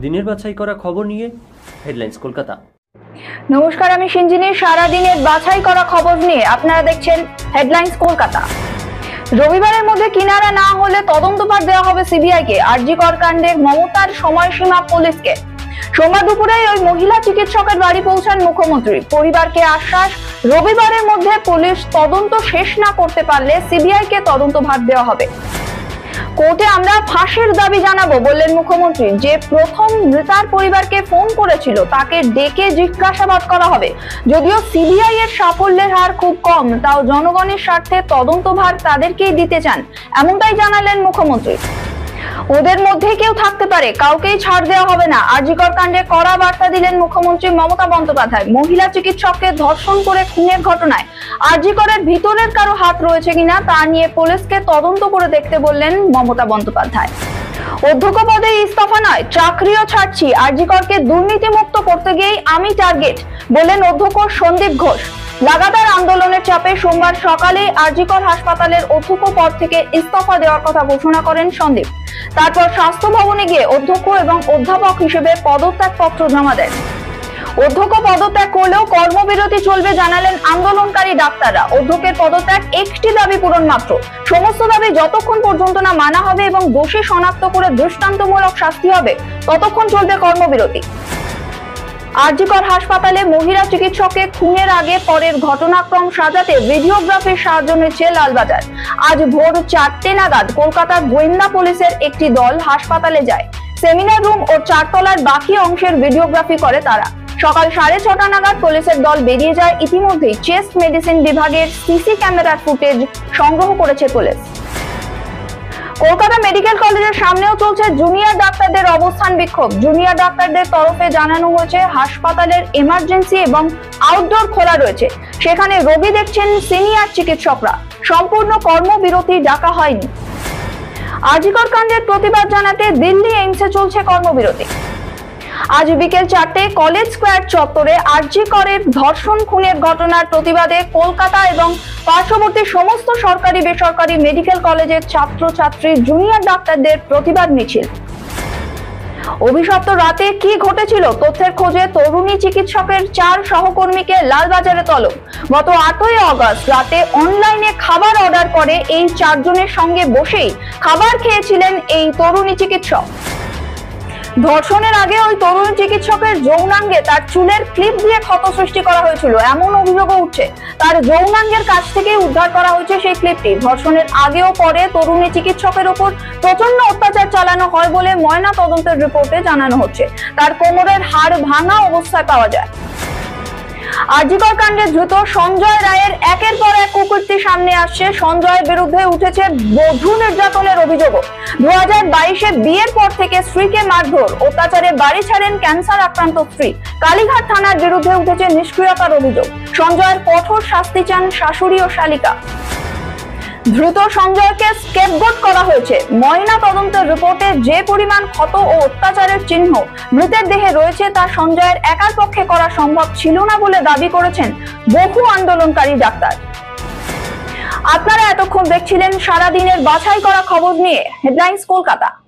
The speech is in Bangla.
দিনের বাছাই করা খবর নিয়ে হেডলাইন্স কলকাতা। নমস্কার, আমি সিঞ্জিনী। সারা দিনের বাছাই করা খবর নিয়ে আপনারা দেখছেন হেডলাইন্স কলকাতা। রবিবারের মধ্যে কিনারা না হলে তদন্তভার দেওয়া হবে সিবিআইকে। আরজি কর কাণ্ডের মমতার সময়সীমা পুলিশকে। সোমবার দুপুরে ওই মহিলা চিকিৎসকের বাড়ি পৌঁছান মুখ্যমন্ত্রী। পরিবারকে আশ্বাস, রবিবারের মধ্যে পুলিশ তদন্ত শেষ না করতে পারলে সিবিআইকে তদন্তভার দেওয়া হবে। কোর্টে আমরা ফাঁসির দাবি জানাবো বললেন মুখ্যমন্ত্রী। যে প্রথম মৃতার পরিবারকে ফোন করেছিল তাকে ডেকে জিজ্ঞাসাবাদ করা হবে। যদিও সিবিআই এর সাফল্যের হার খুব কম, তাও জনগণের স্বার্থে তদন্তভার তাদেরকেই দিতে চান, এমনটাই জানালেন মুখ্যমন্ত্রী। ওদের মধ্যে কেউ থাকতে পারে, কাউকেই ছাড় দেওয়া হবে না। আরজি কর কাণ্ডে কড়া বার্তা দিলেন মুখ্যমন্ত্রী মমতা বন্দ্যোপাধ্যায়। মহিলা চিকিৎসককে ধর্ষণ করে খুনের ঘটনায় আরজি করের ভিতরের কারো হাত রয়েছে কিনা তা নিয়ে পুলিশকে তদন্ত করে দেখতে বললেন মমতা বন্দ্যোপাধ্যায়। অধ্যক্ষ পদে ইস্তফা নয়, চাকরিও ছাড়ছি। আরজি করকে দুর্নীতিমুক্ত করতে গিয়েই আমি টার্গেট বললেন অধ্যক্ষ সন্দীপ ঘোষ। লাগাতার আন্দোলনের চাপে সোমবার সকালে আরজি কর হাসপাতালের অধ্যক্ষ পদ থেকে ইস্তফা দেওয়ার কথা ঘোষণা করেন সন্দীপ। তারপর স্বাস্থ্য ভবনে গিয়ে অধ্যক্ষ এবং অধ্যাপক হিসেবে পদত্যাগপত্র জমা দেন। অধ্যক্ষ পদত্যাগ করলেও কর্মবিরতি চলবে জানালেন আন্দোলনকারী ডাক্তাররা। অধ্যক্ষের পদত্যাগ একটি দাবি পূরণ মাত্র, সমস্ত দাবি যতক্ষণ পর্যন্ত না মানা হবে এবং দোষী শনাক্ত করে দৃষ্টান্তমূলক শাস্তি হবে ততক্ষণ চলবে কর্মবিরতি। আরজি কর হাসপাতালে মহিলা চিকিৎসককে খুনের আগে পরের ঘটনাক্রম সাজাতে ভিডিওগ্রাফির সাহায্য নিচ্ছে লালবাজার। আজ ভোর 4টে নাগাদ কলকাতার গোয়েন্দা পুলিশের একটি দল হাসপাতালে যায়। সেমিনার রুম ও 4 তলার বাকি অংশের ভিডিওগ্রাফি করে তারা। সকাল 6:30 নাগাদ পুলিশের দল বেরিয়ে যায়। ইতিমধ্যেই চেস্ট মেডিসিন বিভাগের সিসি ক্যামেরার ফুটেজ সংগ্রহ করেছে পুলিশ। কলকাতা মেডিকেল কলেজের সামনেও চলছে জুনিয়র ডাক্তারদের অবস্থান বিক্ষোভ। জুনিয়র ডাক্তারদের তরফে জানানো হয়েছে হাসপাতালের এমার্জেন্সি এবং আউটডোর খোলা রয়েছে, সেখানে রোগী দেখছেন সিনিয়র চিকিৎসকরা। সম্পূর্ণ কর্মবিরতি ডাকা হয়নি। আরজি কর কাণ্ডের প্রতিবাদ জানাতে দিল্লি এইমসে চলছে কর্মবিরতি। আজ বিকেল 4টে কলেজ স্কোয়ার চত্বরে আরজি করের ধর্ষণ খুনের ঘটনার প্রতিবাদে কলকাতা এবং পার্শ্ববর্তী সমস্ত সরকারি বেসরকারি মেডিকেল কলেজের ছাত্রছাত্রী জুনিয়র ডাক্তারদের প্রতিবাদ মিছিল। অভিশপ্ত রাতে কি ঘটেছিল তথ্যের খোঁজে তরুণী চিকিৎসকের 4 সহকর্মীকে লালবাজারে তলব। গত 8ই আগস্ট রাতে অনলাইনে খাবার অর্ডার করে এই 4 জনের সঙ্গে বসেই খাবার খেয়েছিলেন এই তরুণী চিকিৎসক। ধর্ষণের আগে ওই তরুণ চিকিৎসকের যৌনাঙ্গে তার চুলের ক্লিপ দিয়ে ক্ষত সৃষ্টি করা হয়েছিল, এমন অভিযোগও উঠছে। তার যৌনাঙ্গের কাছ থেকে উদ্ধার করা হয়েছে সেই ক্লিপটি। ধর্ষণের আগেও পরে তরুণী চিকিৎসকের উপর প্রচন্ড অত্যাচার চালানো হয় বলে ময়না তদন্তের রিপোর্টে জানানো হচ্ছে। তার কোমরের হাড় ভাঙা অবস্থায় পাওয়া যায়। আরজি কর কাণ্ডে ধৃত সঞ্জয় রায়ের একের পর এক কুকীর্তি সামনে আসছে। সঞ্জয়ের বিরুদ্ধে উঠেছে বধূ নির্যাতনের অভিযোগও। 2022-এ বিয়ের পর থেকে স্ত্রীকে মারধর, অত্যাচারে বাড়ি ছাড়েন ক্যান্সার আক্রান্ত স্ত্রী। কালীঘাট থানার বিরুদ্ধে উঠেছে নিষ্ক্রিয়তার অভিযোগ। সঞ্জয়ের কঠোর শাস্তি চান শাশুড়ি ও শালিকা। দ্রুত সঞ্জয়কে স্কেপগোট করা হয়েছে। ময়না তদন্তের রিপোর্টে যে পরিমাণ ক্ষত ও অত্যাচারের চিহ্ন মৃতের দেহে রয়েছে তা সঞ্জয়ের একার পক্ষে করা সম্ভব ছিল না বলে দাবি করেছেন বহু আন্দোলনকারী ডাক্তার। আপনারা এতক্ষণ দেখছিলেন সারা দিনের বাছাই করা খবর নিয়ে হেডলাইন্স কলকাতা।